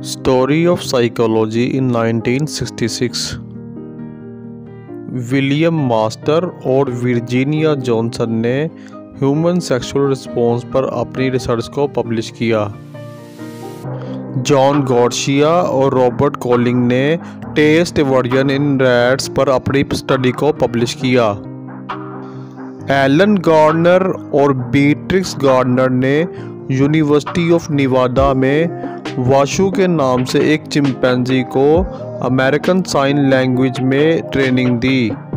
Story of Psychology in 1966। William Master और Virginia Johnson ने human sexual response पर अपनी रिसर्च को पब्लिश किया। जॉन गार्शिया और रॉबर्ट कॉलिंग ने टेस्ट एवर्जन इन रैट्स पर अपनी स्टडी को पब्लिश किया। एलन गार्डनर और बीट्रिक्स गार्डनर ने यूनिवर्सिटी ऑफ निवाडा में वाशु के नाम से एक चिंपैंजी को अमेरिकन साइन लैंग्वेज में ट्रेनिंग दी।